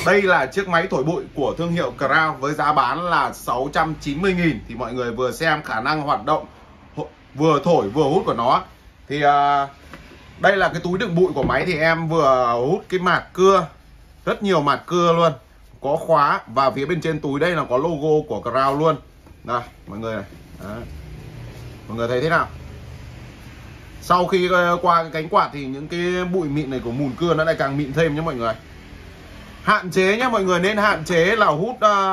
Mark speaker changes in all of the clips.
Speaker 1: Đây là chiếc máy thổi bụi của thương hiệu Crown với giá bán là 690.000. Thì mọi người vừa xem khả năng hoạt động vừa thổi vừa hút của nó. Thì đây là cái túi đựng bụi của máy. Thì em vừa hút cái mạt cưa, rất nhiều mạt cưa luôn, có khóa. Và phía bên trên túi đây là có logo của Crown luôn. Đây mọi người này. Đấy. Mọi người thấy thế nào? Sau khi qua cái cánh quạt thì những cái bụi mịn này của mùn cưa nó lại càng mịn thêm nhé mọi người. Hạn chế nhé mọi người, nên hạn chế là hút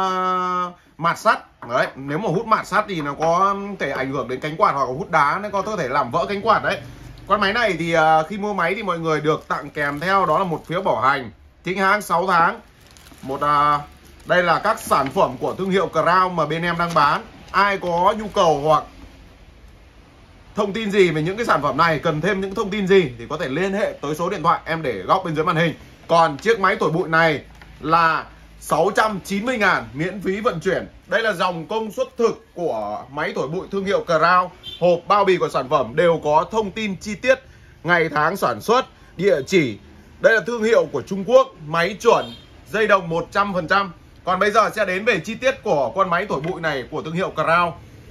Speaker 1: mạt sắt. Đấy, nếu mà hút mạt sắt thì nó có thể ảnh hưởng đến cánh quạt, hoặc là hút đá nó có thể làm vỡ cánh quạt đấy. Con máy này thì khi mua máy thì mọi người được tặng kèm theo đó là một phiếu bảo hành chính hãng 6 tháng. Đây là các sản phẩm của thương hiệu Crown mà bên em đang bán. Ai có nhu cầu hoặc thông tin gì về những cái sản phẩm này, cần thêm những thông tin gì thì có thể liên hệ tới số điện thoại em để góc bên dưới màn hình. Còn chiếc máy thổi bụi này là 690.000 miễn phí vận chuyển. Đây là dòng công suất thực của máy thổi bụi thương hiệu Crown. Hộp bao bì của sản phẩm đều có thông tin chi tiết, ngày tháng sản xuất, địa chỉ. Đây là thương hiệu của Trung Quốc, máy chuẩn, dây đồng 100%. Còn bây giờ sẽ đến về chi tiết của con máy thổi bụi này của thương hiệu Crown.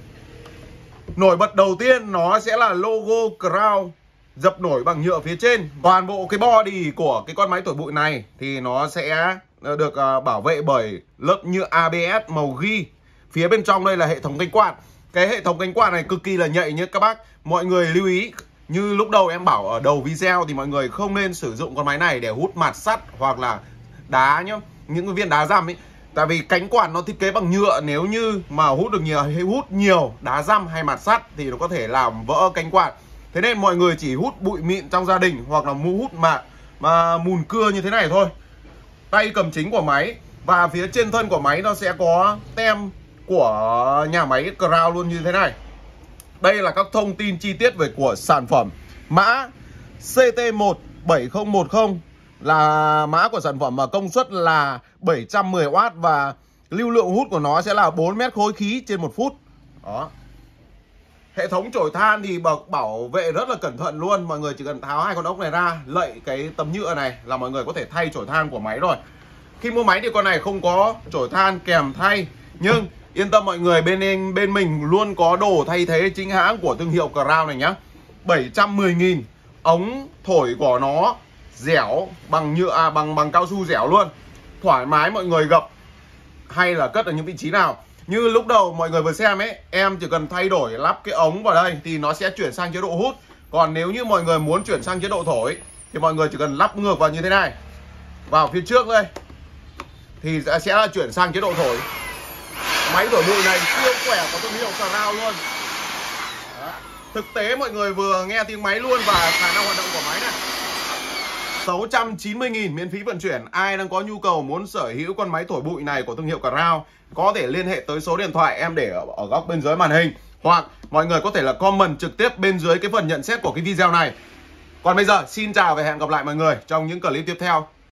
Speaker 1: Nổi bật đầu tiên nó sẽ là logo Crown dập nổi bằng nhựa phía trên. Toàn bộ cái body của cái con máy thổi bụi này thì nó sẽ được bảo vệ bởi lớp nhựa ABS màu ghi. Phía bên trong đây là hệ thống cánh quạt. Cái hệ thống cánh quạt này cực kỳ là nhạy nhé các bác. Mọi người lưu ý, như lúc đầu em bảo ở đầu video thì mọi người không nên sử dụng con máy này để hút mạt sắt hoặc là đá nhá, những cái viên đá răm ấy. Tại vì cánh quạt nó thiết kế bằng nhựa, nếu như mà hút được nhiều hay hút nhiều đá răm hay mạt sắt thì nó có thể làm vỡ cánh quạt. Thế nên mọi người chỉ hút bụi mịn trong gia đình hoặc là hút mà mùn cưa như thế này thôi. Tay cầm chính của máy và phía trên thân của máy nó sẽ có tem của nhà máy Crown luôn như thế này. Đây là các thông tin chi tiết về của sản phẩm. Mã CT17010 là mã của sản phẩm, và công suất là 710W và lưu lượng hút của nó sẽ là 4 mét khối khí trên 1 phút. Đó. Hệ thống chổi than thì bảo vệ rất là cẩn thận luôn. Mọi người chỉ cần tháo hai con ốc này ra, lậy cái tấm nhựa này là mọi người có thể thay chổi than của máy rồi. Khi mua máy thì con này không có chổi than kèm thay, nhưng yên tâm mọi người, bên mình luôn có đồ thay thế chính hãng của thương hiệu Crown này nhá. 710.000. Ống thổi của nó dẻo, bằng nhựa bằng cao su dẻo luôn. Thoải mái mọi người gập hay là cất ở những vị trí nào. Như lúc đầu mọi người vừa xem ấy, em chỉ cần thay đổi lắp cái ống vào đây thì nó sẽ chuyển sang chế độ hút. Còn nếu như mọi người muốn chuyển sang chế độ thổi thì mọi người chỉ cần lắp ngược vào như thế này, vào phía trước đây, thì sẽ là chuyển sang chế độ thổi. Máy thổi bụi này siêu khỏe, có thương hiệu Crown luôn. Đó. Thực tế mọi người vừa nghe tiếng máy luôn và khả năng hoạt động của máy này. 690.000 miễn phí vận chuyển. Ai đang có nhu cầu muốn sở hữu con máy thổi bụi này của thương hiệu Crown có thể liên hệ tới số điện thoại em để ở góc bên dưới màn hình, hoặc mọi người có thể là comment trực tiếp bên dưới cái phần nhận xét của cái video này. Còn bây giờ xin chào và hẹn gặp lại mọi người trong những clip tiếp theo.